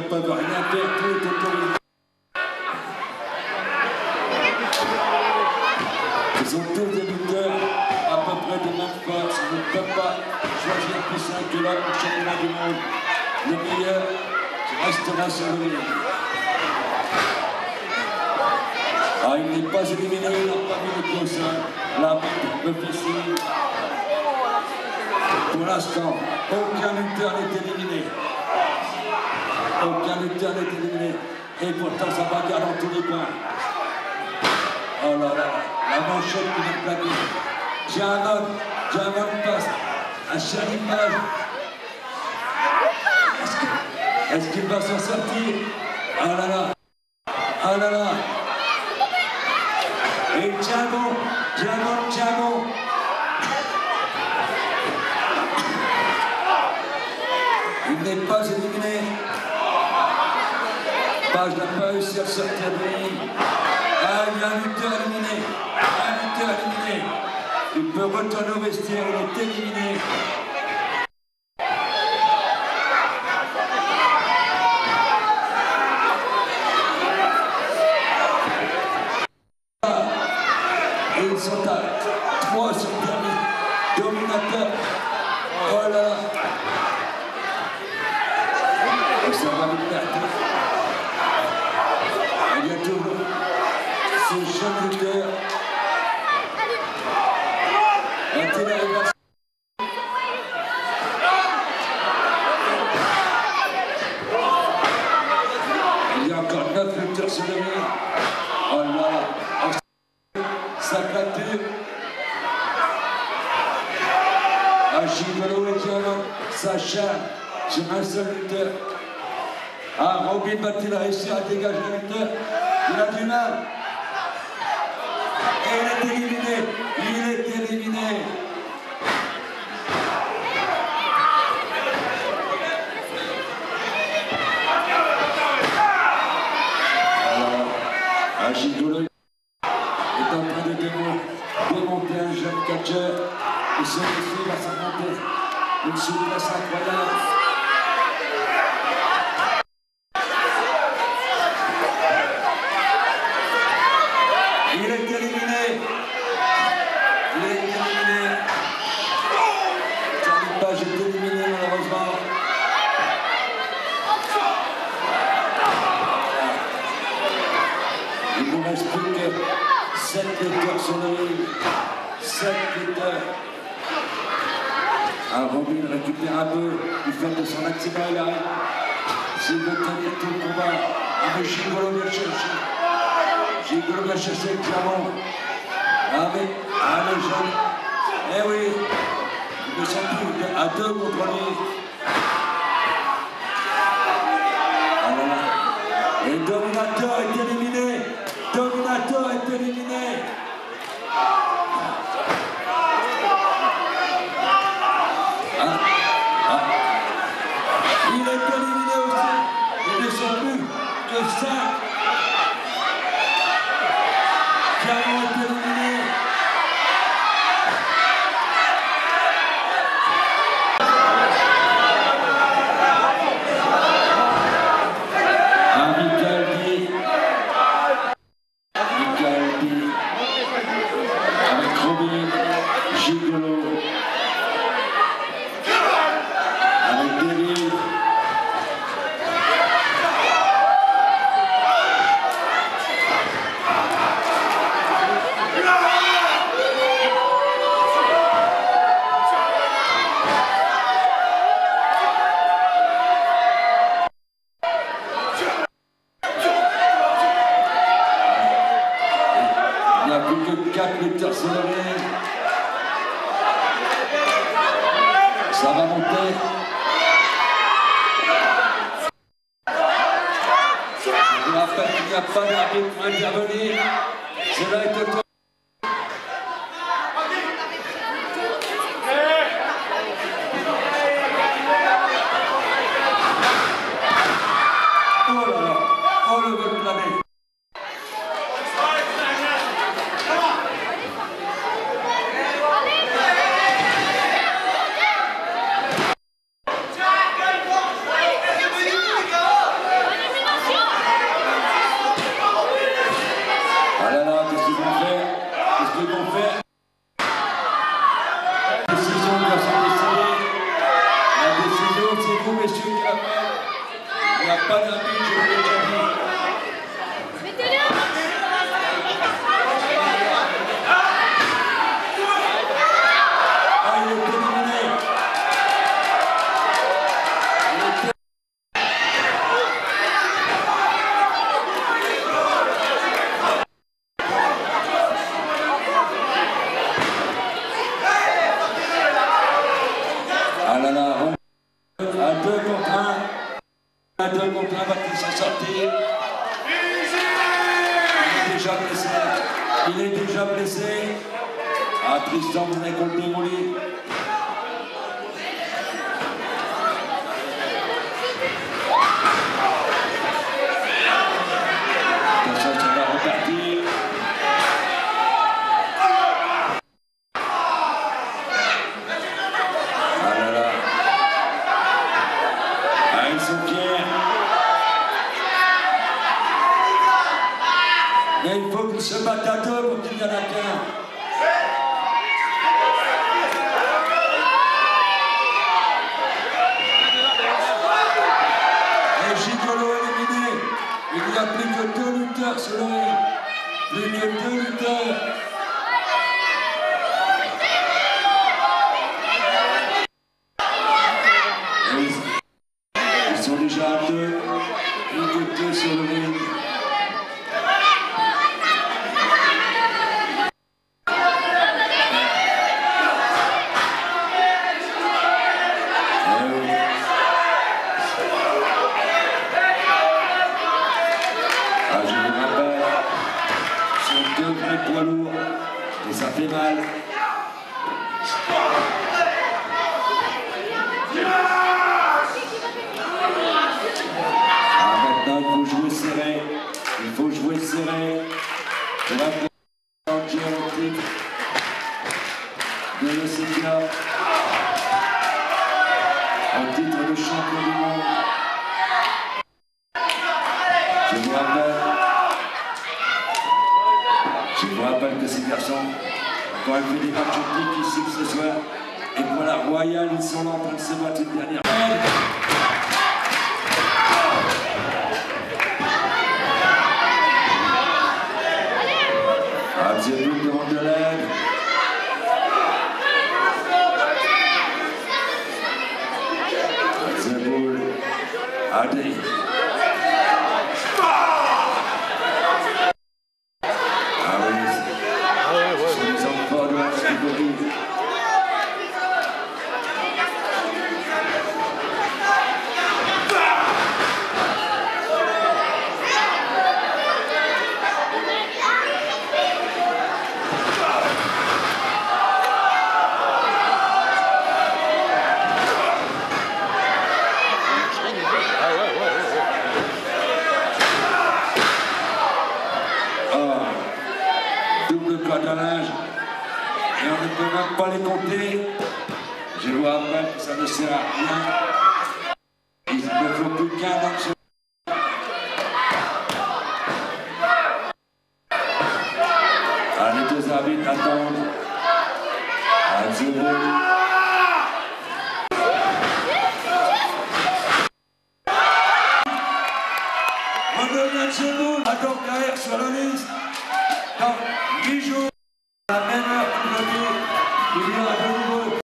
peuvent rien faire, tout est autorisé. Ils ont tous des lutteurs à peu près de même force. On ne peut pas choisir plus un que l'autre pour le championnat du monde. Le meilleur restera sur le ring. Ah, il n'est pas éliminé, il n'a pas mis le pied au sol. L'arbitre me fait signe. Pour l'instant, aucun lutteur n'est éliminé. Aucun lutteur n'est éliminé. Et pourtant, ça bagarre dans tous les coins. Oh là là, la manchette qui vient de plaquer. J'ai un homme passe. Un cher image. Est-ce qu'il va s'en sortir? Oh là là. Oh là là. Et Thiago. Il n'est pas éliminé. Page n'a pas réussi à sortir de lui. Ah, il y a un lutteur éliminé. Il peut retourner au vestiaire, il est éliminé. Et ils sont à 3 sur le dernier. Dominateur. Oh là là. Et ça va lui perdre. Il y a toujours ce jeune lutteur. Il y a encore 9 lutteurs sur le ring. Oh là là. Ça crature. Ah, Gigolo et Diallo, Sacha, sur un seul lutteur. Ah, Robin va-t-il réussir à dégager le lutteur? Il a du mal. Et il est éliminé. Alors, Gigolo est en train de démonter un jeune catcheur. Et celui-ci va s'inventer une souplesse incroyable. Il est éliminé. Charlie Page est éliminé malheureusement. Il nous reste plus que 7 lutteurs sur le ring. 7 lutteurs. Ah, Robin récupère un peu du fait de son accident, il arrive. S'il veut tenir tout le combat, mais Gigolo vient chercher. Gigolo vient chercher le Clermont. Ah, les jeunes. Eh oui, ils ne sont plus à 2 contre lui. Ah là là. Et Dominateur est éliminé. Il est éliminé aussi. Ils ne sont plus que 5. Clermont est éliminé. Avec Robin, Gigolo, avec David. Il n'y a plus que 4 lutteurs sur le ring. Ça va monter. Je vous rappelle qu'il n'y a pas d'arbitre pour intervenir. Cela est autorisé. Oh là là, oh le vol plané. pas d'arbitre, je vous l'ai déjà dit. Ah, il est éliminé. Ah là là, à 2 contre 1. À 2 contre 1, va-t-il s'en sortir? Il est déjà blessé. Il est déjà blessé. Ah, Tristan, vous n'avez qu'on le démolir. Attention, ça va repartir. Ah là là. Ah, ils sont fiers. Mais il faut qu'ils se battent à 2 pour qu'il y en a qu'un. Et Gigolo éliminé. Il n'y a plus que 2 lutteurs sur le ring. Plus que 2 lutteurs. Ils sont déjà à 2. Plus que 2 sur le ring. Poids lourd et ça fait mal. Ah, maintenant il faut jouer serré. Il faut jouer serré. C'est là pour le titre de l'ECPA. Un titre de champion du monde. Je vous rappelle que ces garçons, quand elle fait des matchs optiques ici ce soir, et pour la Royale, ils sont là en train de se battre une dernière fois. Ah, Zeboul demande de l'aide. Zeboul, Adé. Catalage, et on ne peut même pas les compter. Je vous rappelle que ça ne sert à rien. Il ne faut plus qu'un homme sur... Ah, les 2 arbitres attendent. Ah, Zeboul. Redevient Zeboul. Attends, Carrière sur la liste. Non.